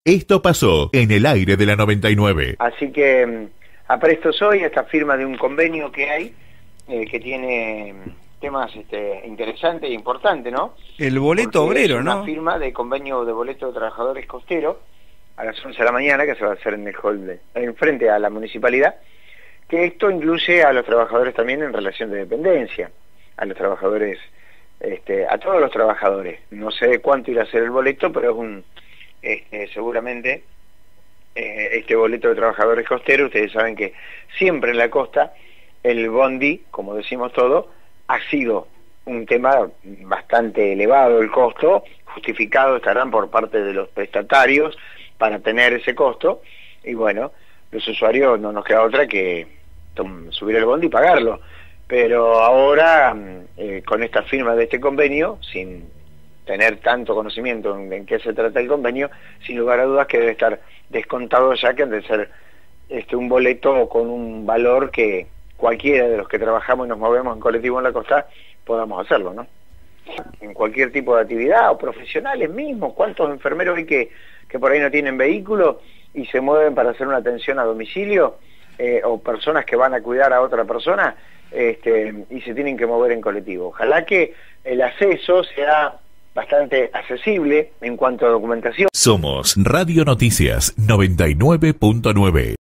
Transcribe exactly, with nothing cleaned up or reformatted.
Esto pasó en el aire de la noventa y nueve. Así que apresto soy esta firma de un convenio que hay, eh, que tiene temas este, interesantes e importantes, ¿no? El boleto Porque obrero, es una ¿no? firma de convenio de boleto de trabajadores costeros a las once de la mañana, que se va a hacer en el hall de, enfrente a la municipalidad, que esto incluye a los trabajadores también en relación de dependencia, a los trabajadores, este, a todos los trabajadores. No sé cuánto irá a ser el boleto, pero es un, este, seguramente, eh, este boleto de trabajadores costeros, ustedes saben que siempre en la costa, el bondi, como decimos todo, ha sido un tema bastante elevado el costo, justificado estarán por parte de los prestatarios para tener ese costo, y bueno, los usuarios no nos queda otra que subir el bondi y pagarlo, pero ahora eh, con esta firma de este convenio, sin tener tanto conocimiento en, en qué se trata el convenio, sin lugar a dudas que debe estar descontado ya, que han de ser este, un boleto con un valor que cualquiera de los que trabajamos y nos movemos en colectivo en la costa podamos hacerlo, ¿no? En cualquier tipo de actividad, o profesionales mismos, ¿cuántos enfermeros hay que, que por ahí no tienen vehículo y se mueven para hacer una atención a domicilio, eh, o personas que van a cuidar a otra persona este, y se tienen que mover en colectivo? Ojalá que el acceso sea bastante accesible en cuanto a documentación. Somos Radio Noticias noventa y nueve punto nueve.